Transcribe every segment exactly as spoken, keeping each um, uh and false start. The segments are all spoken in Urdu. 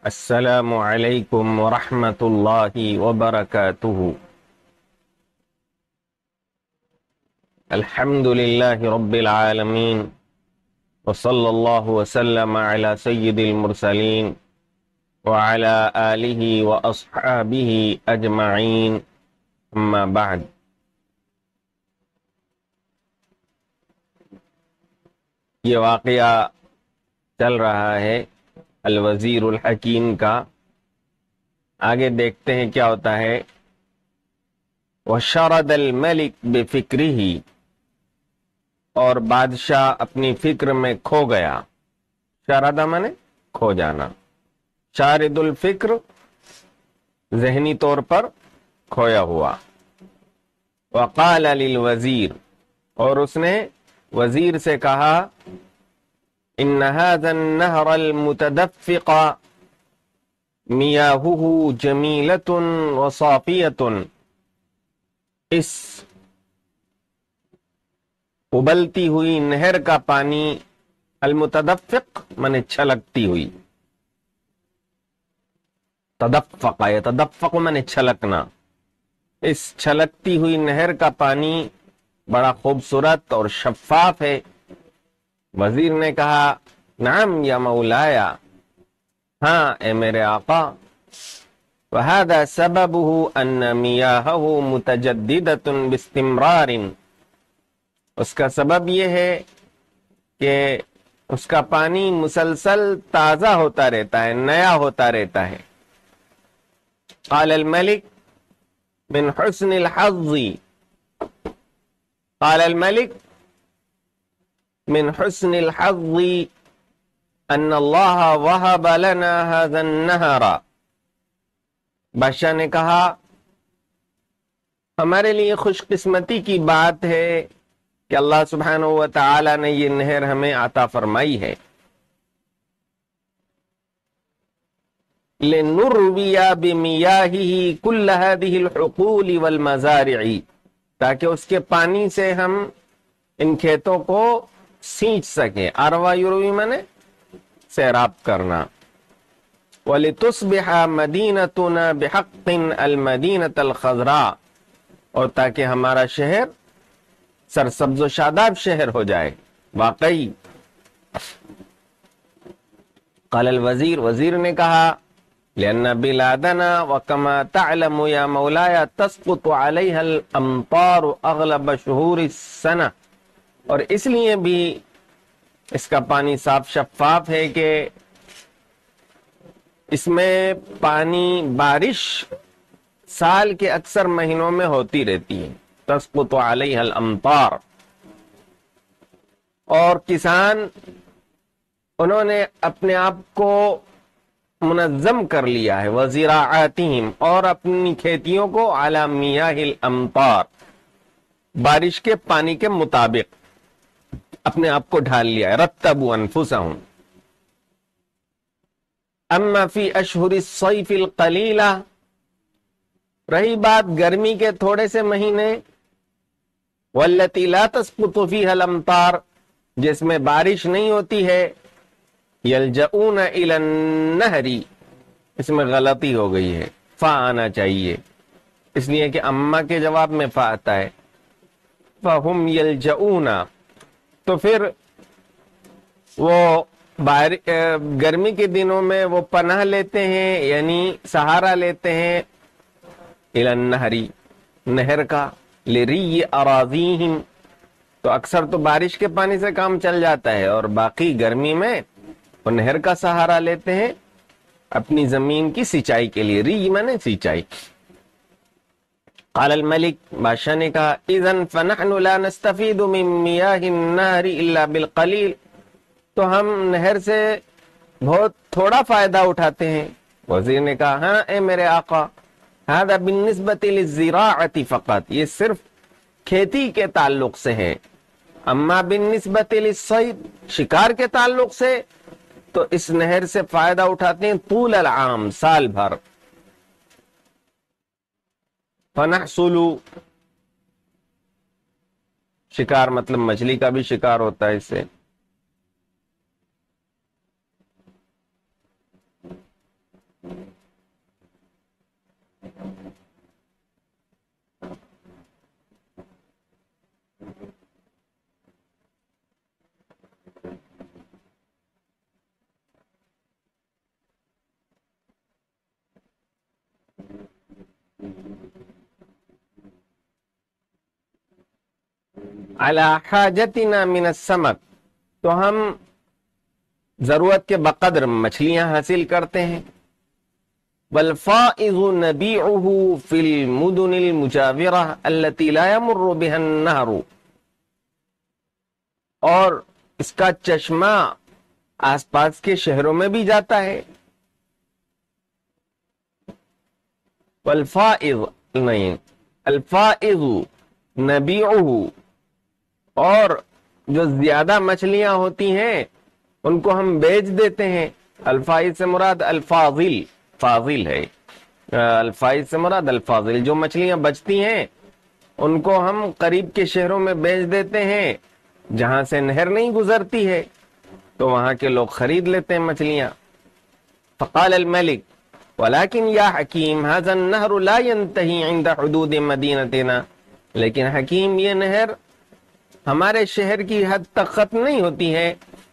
السلام علیکم ورحمۃ اللہ وبرکاتہ۔ الحمد للہ رب العالمین، وصلی اللہ وسلم علی سید المرسلین وعلی آلہ واصحابہ اجمعین، اما بعد۔ یہ واقعہ چل رہا ہے الوزیر الحکیم کا، آگے دیکھتے ہیں کیا ہوتا ہے۔ وَشَرَدَ الْمَلِكُ بِفِكْرِهِ، اور بادشاہ اپنی فکر میں کھو گیا۔ شرد مانے کھو جانا، شارد الفکر ذہنی طور پر کھویا ہوا۔ وَقَالَ لِلْوَزِيرِ، اور اس نے وزیر سے کہا، ان هذا النهر المتدفق میاہہ جمیلۃ وصافیۃ، اس ابلتی ہوئی نہر کا پانی، المتدفق مانے چھلکتی ہوئی، تدفق یتدفق مانے چھلکنا، اس چھلکتی ہوئی نہر کا پانی بڑا خوبصورت اور شفاف ہے۔ وزیر نے کہا، نعم یا مولایا، ہاں اے میرے آقا۔ وَهَذَا سَبَبُهُ أَنَّ مِيَاهَهُ مُتَجَدِّدَةٌ بِاسْتِمْرَارٍ، اس کا سبب یہ ہے کہ اس کا پانی مسلسل تازہ ہوتا رہتا ہے، نیا ہوتا رہتا ہے۔ قال الملک من حسن الحظ، قال الملک من حسن الحظ ان اللہ وہب لنا هذا النہر، بادشاہ نے کہا ہمارے لیے خوش قسمتی کی بات ہے کہ اللہ سبحانہ و تعالی نے یہ نہر ہمیں عطا فرمائی ہے۔ لنروی بمیاہہ کل هذه الحقول والمزارع، تاکہ اس کے پانی سے ہم ان کھیتوں کو سینچ سکیں۔ اروا یروی مانے سیراب کرنا۔ وَلِتُصْبِحَ مَدِينَتُنَا بِحَقٍّ الْمَدِينَةَ الْخَضْرَاء، اور تاکہ ہمارا شہر سرسبز و شاداب شہر ہو جائے۔ واقعی قال الوزیر، وزیر نے کہا، لأن بلادنا وكما تعلم يا مولاي تسقط عليها الأمطار أغلب شهور السنة، اور اس لیے بھی اس کا پانی صاف شفاف ہے کہ اس میں پانی بارش سال کے اکثر مہینوں میں ہوتی رہتی ہے۔ تسقط علیہ الامطار، اور کسان انہوں نے اپنے آپ کو منظم کر لیا ہے، وزراعاتہم، اور اپنی کھیتیوں کو علی میاہ الامطار، بارش کے پانی کے مطابق اپنے آپ کو ڈھال لیا ہے۔ رتبوا انفسہم۔ اما فی اشہر الصیف القلیلہ، رہی بات گرمی کے تھوڑے سے مہینے، والتی لا تسقط فیہا الامطار، جس میں بارش نہیں ہوتی ہے، یلجؤون الی النہر، اس میں غلطی ہو گئی ہے، فا آنا چاہیے، اس لیے کہ اما کے جواب میں فا آتا ہے۔ فہم یلجؤون، تو پھر وہ گرمی کے دنوں میں وہ پناہ لیتے ہیں، یعنی سہارا لیتے ہیں، الی النہر، نہر کا، لری اراضیہم، تو اکثر تو بارش کے پانی سے کام چل جاتا ہے، اور باقی گرمی میں وہ نہر کا سہارا لیتے ہیں اپنی زمین کی سینچائی کے لیے۔ ری مانے سینچائی۔ قال الملک، بادشاہ نے کہا، اذن فنحن لا نستفید من میاہ النہر الا بالقلیل، تو ہم نہر سے بہت تھوڑا فائدہ اٹھاتے ہیں۔ وزیر نے کہا، ہاں اے میرے آقا، هذا بالنسبة للزراعة فقط، یہ صرف کھیتی کے تعلق سے ہے۔ اما بالنسبة للصید، شکار کے تعلق سے تو اس نہر سے فائدہ اٹھاتے ہیں طول العام، سال بھر۔ فنحصل، شکار مطلب مچھلی کا بھی شکار ہوتا ہے اس سے۔ علی حاجتنا من السمک، تو ہم ضرورت کے بقدر مچھلیاں حاصل کرتے ہیں. والفائض نبیعه فی المدن المجاورہ التي لا يمر بها النہر، اور اس کا چشمہ آس پاس کے شہروں میں بھی جاتا ہے. والفائض نہیں، الفائض نبیعه، اور جو زیادہ مچھلیاں ہوتی ہیں ان کو ہم بیچ دیتے ہیں. الفائض سے مراد الفاضل، فاضل ہے. الفائض سے مراد الفاضل، جو مچھلیاں بچتی ہیں ان کو ہم قریب کے شہروں میں بیچ دیتے ہیں جہاں سے نہر نہیں گزرتی ہے، تو وہاں کے لوگ خرید لیتے ہیں مچھلیاں. فقال الملک ولكن یا حکیم هذا النهر لا ينتهي عند حدود مدینتنا، لیکن حکیم یہ نہر ہمارے شہر کی حد تک ختم نہیں ہوتی ہے،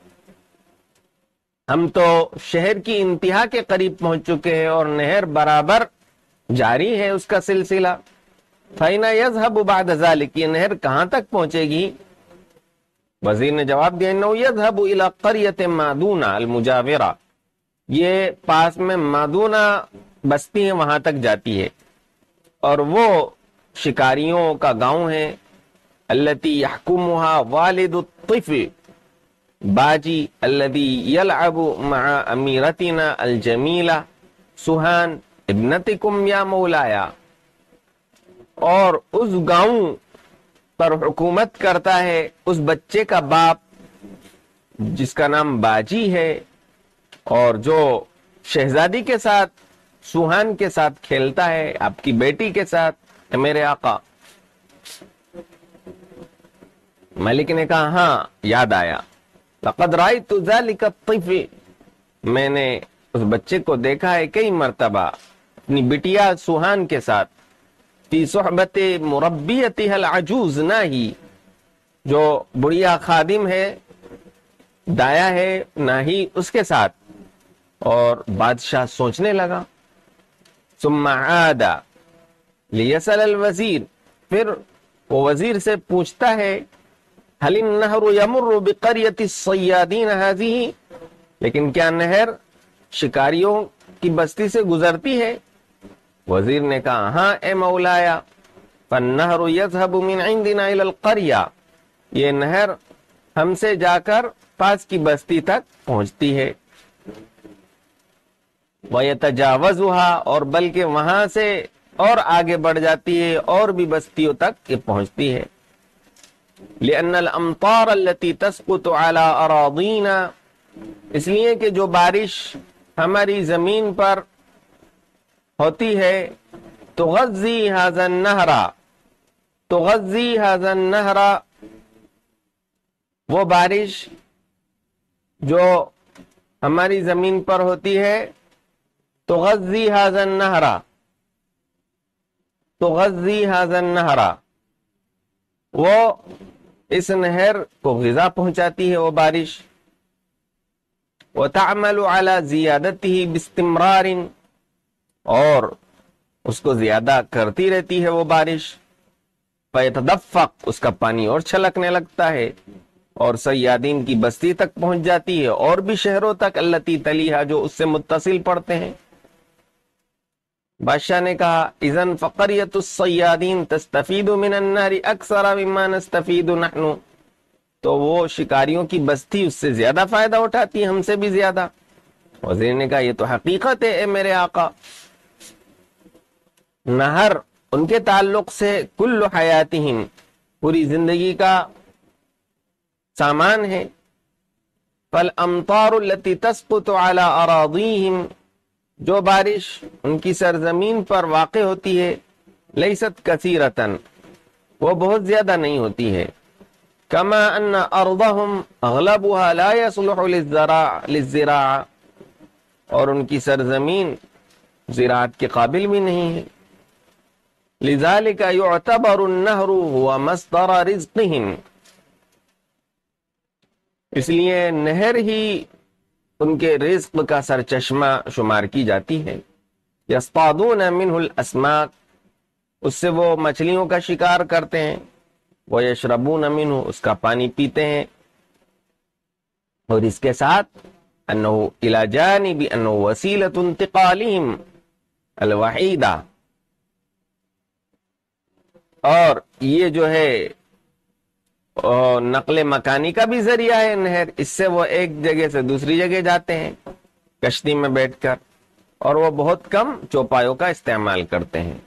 ہم تو شہر کی انتہا کے قریب پہنچ چکے ہیں اور نہر برابر جاری ہے اس کا سلسلہ. فَإِنَ يَذْهَبُ بَعْدَ ذَلِكَ، یہ نہر کہاں تک پہنچے گی؟ وزیر نے جواب دیا انه يذهب الى قرية مادونہ المجاورہ، یہ پاس میں مادونہ بستی ہے وہاں تک جاتی ہے، اور وہ شکاریوں کا گاؤں ہے. التي يحكمها والد الطفل باجی الذي يلعب مع اميرتنا الجميلة سہان ابنتكم یا مولایا، اور اس گاؤں پر حکومت کرتا ہے اس بچے کا باپ جس کا نام باجی ہے، اور جو شہزادی کے ساتھ سوہان کے ساتھ کھیلتا ہے، آپ کی بیٹی کے ساتھ، میرے آقا. ملک نے کہا ہاں یاد آیا. لقد رأيت ذلك الطفل، میں نے اس بچے کو دیکھا ہے کئی مرتبہ اپنی بٹیا سوہان کے ساتھ. فی صحبت مربیتها العجوز، نہ ہی جو بڑھیا خادم ہے دایا ہے نہ ہی اس کے ساتھ. اور بادشاہ سوچنے لگا. ثم عاد لیسأل الوزیر، پھر وہ وزیر سے پوچھتا ہے هل النهر يمر بقرية الصيادين هذه، لیکن کیا نہر شکاریوں کی بستی سے گزرتی ہے؟ وزیر نے کہا ہاں اے مولایا. فالنهر يذهب من عندنا الى القرية، یہ نہر ہم سے جا کر پاس کی بستی تک پہنچتی ہے. وَيَتَجَاوَزُهَا، اور بلکہ وہاں سے اور آگے بڑھ جاتی ہے اور بھی بستیوں تک یہ پہنچتی ہے. لأن الأمطار التي تسقط على أراضينا، اس لیے کہ جو بارش ہماری زمین پر ہوتی ہے، تغذی هذا النهر، تغذی هذا النهر، وہ بارش جو ہماری زمین پر ہوتی ہے، تغذی هذا النهر، تغذی هذا النهر، وہ اس نہر کو غذا پہنچاتی ہے وہ بارش. وتعمل على زیادته باستمرار، اور اس کو زیادہ کرتی رہتی ہے وہ بارش. فیتدفق، اس کا پانی اور چھلکنے لگتا ہے اور صیادین کی بستی تک پہنچ جاتی ہے اور بھی شہروں تک، التی تلیہا، جو اس سے متصل پڑتے ہیں. بادشاہ نے کہا اذن فقریۃ الصیادین تستفید من النہر اکثر مما نستفید نحن، تو وہ شکاریوں کی بستی اس سے زیادہ فائدہ اٹھاتی ہے ہم سے بھی زیادہ. وزیر نے کہا یہ تو حقیقت ہے اے میرے آقا. نہر ان کے تعلق سے کل حیاتہم، پوری زندگی کا سامان ہے. فالامطار التي تسقط على اراضیہم، جو بارش ان کی سرزمین پر واقع ہوتی ہے، لیست کثیرتن، وہ بہت زیادہ نہیں ہوتی ہے. کما ان ارضهم اغلبها لا يصلح للزراع، اور ان کی سرزمین زراعت کے قابل بھی نہیں ہے. لذلك يعتبر النهر هو مصدر رزقهم، اس لیے نہر ہی ان کے رزق کا سرچشمہ شمار کی جاتی ہے. یصطادون منہ الاسماک، اس سے وہ مچھلیوں کا شکار کرتے ہیں. وَيَشْرَبُونَ مِنْهُ، اس کا پانی پیتے ہیں، اور اس کے ساتھ أَنَّهُ إِلَى جَانِبِ أَنَّهُ وَسِيلَةُ انتقالهم الوحیدہ، اور یہ جو ہے نقل مکانی کا بھی ذریعہ ہے نہر، اس سے وہ ایک جگہ سے دوسری جگہ جاتے ہیں کشتی میں بیٹھ کر، اور وہ بہت کم چوپایوں کا استعمال کرتے ہیں۔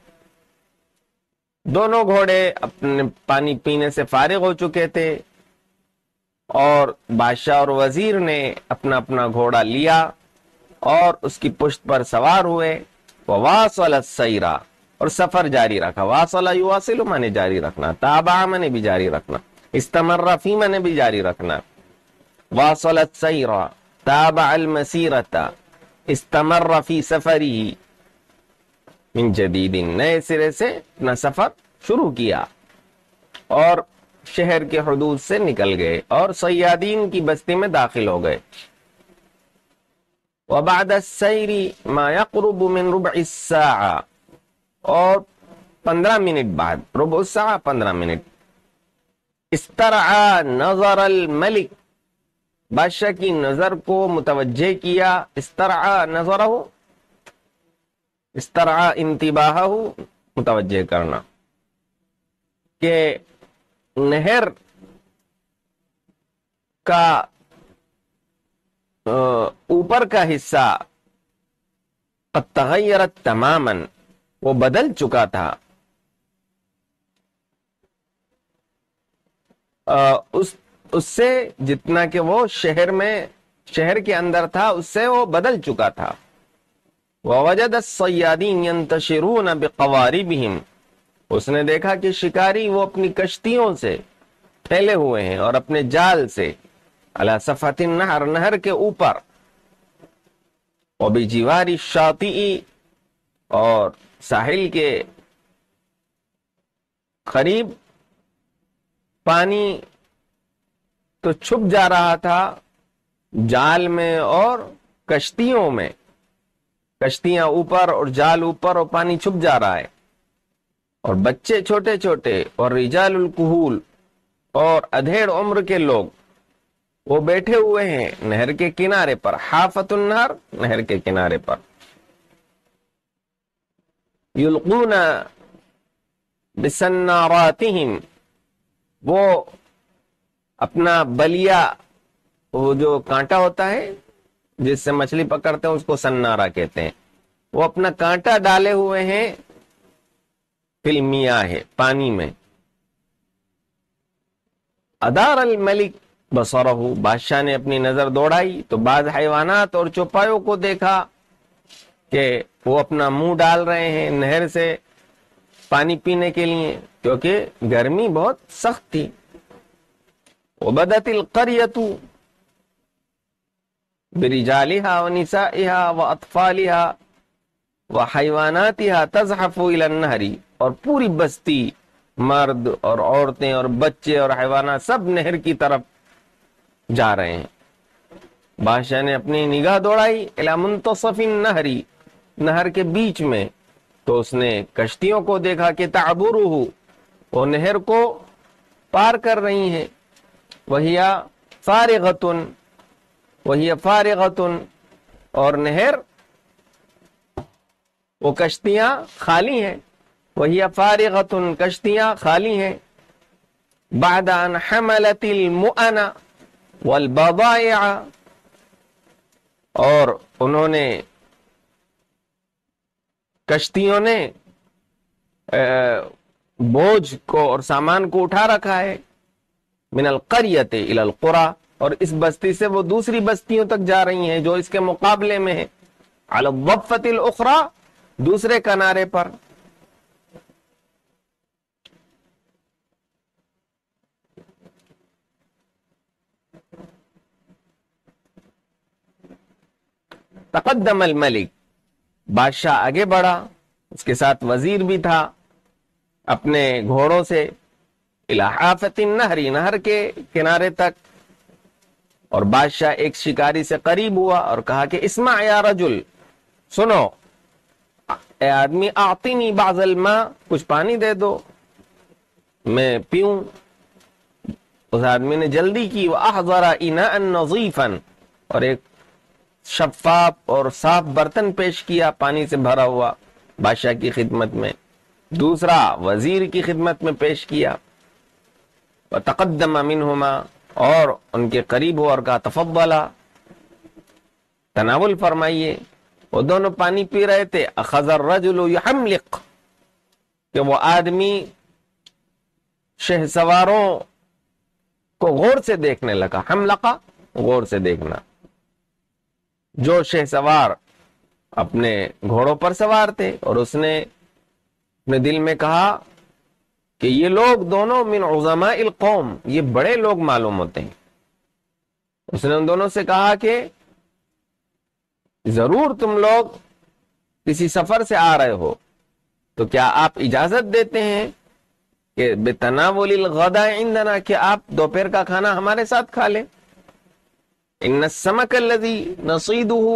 دونوں گھوڑے اپنے پانی پینے سے فارغ ہو چکے تھے، اور بادشاہ اور وزیر نے اپنا اپنا گھوڑا لیا اور اس کی پشت پر سوار ہوئے، وواصل السیرا، اور سفر جاری رکھا۔ واصل یواصل مانے جاری رکھنا، تابع مانے بھی جاری رکھنا، استمر فی مانے بھی جاری رکھنا۔ واصل السیرا تابع المسیرۃ استمر فی سفری من جدید، نئے سرے سے اپنا سفر شروع کیا اور شہر کے حدود سے نکل گئے اور صیادین کی بستی میں داخل ہو گئے۔ وبعد السیر ما يقرب من ربع الساعة، اور پندرہ منٹ بعد، ربع الساعة پندرہ منٹ، استرعى نظر الملک، بادشاہ کی نظر کو متوجہ کیا، استرعى نظرہ، استرعى انتباہہ، متوجہ کرنا، کہ نہر کا اوپر کا حصہ قد تغیرت تماما، وہ بدل چکا تھا، اس اس سے جتنا کہ وہ شہر میں شہر کے اندر تھا اس سے وہ بدل چکا تھا۔ وَوَجَدَ الصَّيَّادِينَ يَنْتَشِرُونَ بِقَوَارِبِهِمْ، اس نے دیکھا کہ شکاری وہ اپنی کشتیوں سے پھیلے ہوئے ہیں اور اپنے جال سے، علی صفحۃ النہر، نہر کے اوپر، وبجوار الشاطئ، اور ساحل کے قریب پانی تو چھپ جا رہا تھا جال میں اور کشتیوں میں، کشتیاں اوپر اور جال اوپر اور پانی چھپ جا رہا ہے، اور بچے چھوٹے چھوٹے اور رجال الکہول اور ادھیڑ عمر کے لوگ وہ بیٹھے ہوئے ہیں نہر کے کنارے پر، حافت النہر، نہر کے کنارے پر، یلقون بسناراتہم، وہ اپنا بلیا، وہ جو کانٹا ہوتا ہے جس سے مچھلی پکڑتے ہیں اس کو سنارا کہتے ہیں، وہ اپنا کانٹا ڈالے ہوئے ہیں فی المیاہ، پانی میں۔ ادار الملک بصرہ، بادشاہ نے اپنی نظر دوڑائی تو بعض حیوانات اور چوپایوں کو دیکھا کہ وہ اپنا منہ ڈال رہے ہیں نہر سے پانی پینے کے لیے، کیونکہ گرمی بہت سخت تھی۔ وبدت القریۃ برجالها ونسائها واطفالها وحیواناتها تزحف الى النہر، اور پوری بستی، مرد اور عورتیں اور بچے اور حیوانات سب نہر کی طرف جا رہے ہیں۔ بادشاہ نے اپنی نگاہ دوڑائی الی منتصف النہر، نہر کے بیچ میں، تو اس نے کشتیوں کو دیکھا کہ تعبرہ، وہ نہر کو پار کر رہی ہیں، وہی فارغۃ، وہی فارغۃ، اور نہر وہ کشتیاں خالی ہیں، وہی فارغۃ، کشتیاں خالی ہیں، بعد ان حملت المؤن والبضائع، اور انہوں نے کشتیوں نے بوجھ کو اور سامان کو اٹھا رکھا ہے، من القریۃ الی القری، اور اس بستی سے وہ دوسری بستیوں تک جا رہی ہیں جو اس کے مقابلے میں ہے، علی الضفۃ الاخری، دوسرے کنارے پر۔ تقدم الملک، بادشاہ آگے بڑھا، اس کے ساتھ وزیر بھی تھا، اپنے گھوڑوں سے، الی حافۃ النہر، نہر کے کنارے تک، اور بادشاہ ایک شکاری سے قریب ہوا اور کہا کہ اسمع یا رجل، سنو اے آدمی، اعطنی بعض الماء، کچھ پانی دے دو میں پیوں۔ اس آدمی نے جلدی کی، وَأَحْضَرَ إِنَاءً نَظِيفًا، اور ایک شفاف اور صاف برتن پیش کیا پانی سے بھرا ہوا بادشاہ کی خدمت میں، دوسرا وزیر کی خدمت میں پیش کیا، وَتَقَدَّمَ مِنْهُمَا، اور ان کے قریب ہو اور کہا تفضلا، تناول فرمائیے۔ وہ دونوں پانی پی رہے تھے، اخذ الرجل یحملق، کہ وہ آدمی شہ سواروں کو غور سے دیکھنے لگا، حملقہ غور سے دیکھنا، جو شہ سوار اپنے گھوڑوں پر سوار تھے، اور اس نے اپنے دل میں کہا کہ یہ لوگ دونوں من عظماء القوم، یہ بڑے لوگ معلوم ہوتے ہیں۔ اس نے ان دونوں سے کہا کہ ضرور تم لوگ کسی سفر سے آ رہے ہو، تو کیا آپ اجازت دیتے ہیں کہ بتناول الغداء عندنا، کہ آپ دوپہر کا کھانا ہمارے ساتھ کھا لیں؟ ان السمك الذي نصيده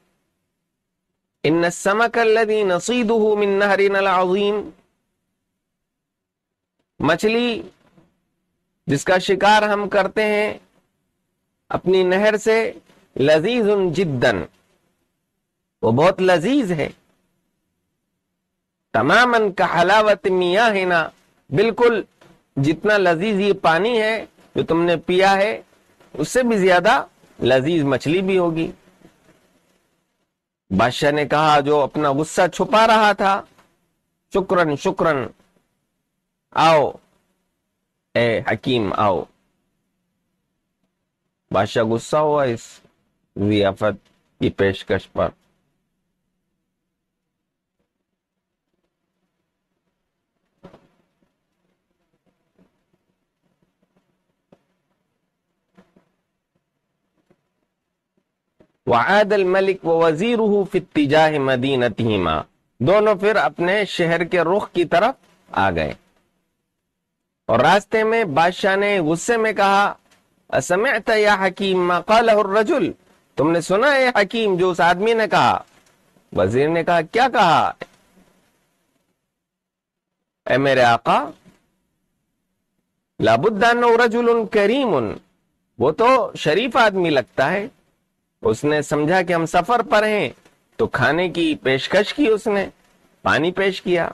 ان السمك الذي نصيده من نهرنا العظيم، مچھلی جس کا شکار ہم کرتے ہیں اپنی نہر سے، لذیذ جدا، وہ بہت لذیذ ہے، تماما کحلاوت میاہنا، بالکل جتنا لذیذ یہ پانی ہے جو تم نے پیا ہے اس سے بھی زیادہ لذیذ مچھلی بھی ہوگی۔ بادشاہ نے کہا، جو اپنا غصہ چھپا رہا تھا، شکرن شکرن، آؤ اے حکیم آؤ۔ بادشاہ غصہ ہوا اس ضیافت کی پیشکش پر۔ وعاد الملک ووزیرہ فی اتجاہ مدینتہما، دونوں پھر اپنے شہر کے رخ کی طرف آ گئے، اور راستے میں بادشاہ نے غصے میں کہا، اسمعت یا حکیم ما قالہ الرجل، تم نے سنا ہے حکیم جو اس آدمی نے کہا؟ وزیر نے کہا، کیا کہا اے میرے آقا؟ لابد انہ رجل کریم، وہ تو شریف آدمی لگتا ہے۔ اس نے سمجھا کہ ہم سفر پر ہیں تو کھانے کی پیشکش کی، اس نے پانی پیش کیا۔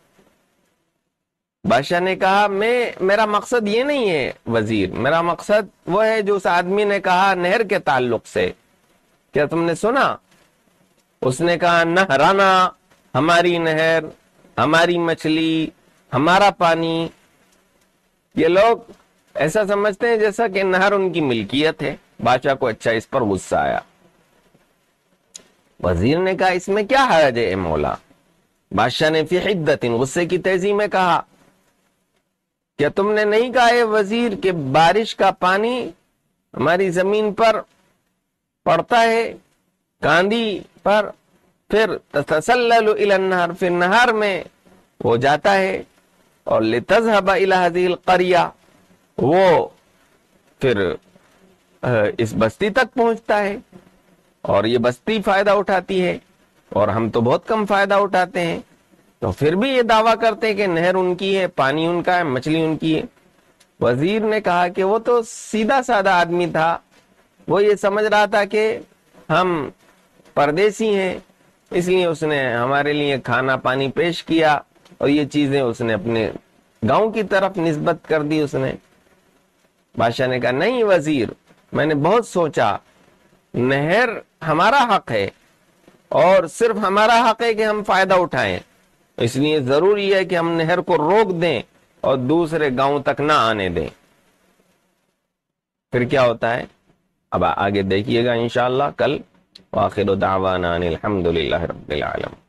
بادشاہ نے کہا، میں میرا مقصد یہ نہیں ہے وزیر، میرا مقصد وہ ہے جو اس آدمی نے کہا نہر کے تعلق سے، کیا تم نے سنا؟ اس نے کہا، نہرانا، ہماری نہر، ہماری مچھلی، ہمارا پانی۔ یہ لوگ ایسا سمجھتے ہیں جیسا کہ نہر ان کی ملکیت ہے۔ بادشاہ کو اچھا اس پر غصہ آیا۔ وزیر نے کہا، اس میں کیا حرج ہے اے مولا؟ بادشاہ نے فی حدت، غصے کی تیزی میں کہا، کیا تم نے نہیں کہا اے وزیر کہ بارش کا پانی ہماری زمین پر پڑتا ہے، کاندھی پر، پھر تتسلل الی النہر، پھر نہر میں وہ جاتا ہے، اور لتذهب الی هذه القریہ، وہ پھر اس بستی تک پہنچتا ہے، اور یہ بستی فائدہ اٹھاتی ہے، اور ہم تو بہت کم فائدہ اٹھاتے ہیں، تو پھر بھی یہ دعویٰ کرتے ہیں کہ نہر ان کی ہے، پانی ان کا ہے، مچھلی ان کی ہے۔ وزیر نے کہا کہ وہ تو سیدھا سادہ آدمی تھا، وہ یہ سمجھ رہا تھا کہ ہم پردیسی ہیں، اس لیے اس نے ہمارے لیے کھانا پانی پیش کیا، اور یہ چیزیں اس نے اپنے گاؤں کی طرف نسبت کر دی اس نے۔ بادشاہ نے کہا، نہیں وزیر، میں نے بہت سوچا، نہر ہمارا حق ہے، اور صرف ہمارا حق ہے کہ ہم فائدہ اٹھائیں، اس لیے ضروری ہے کہ ہم نہر کو روک دیں اور دوسرے گاؤں تک نہ آنے دیں۔ پھر کیا ہوتا ہے اب آگے دیکھیے گا انشاءاللہ کل۔ وآخر دعوانا ان الحمد للہ رب العالمین۔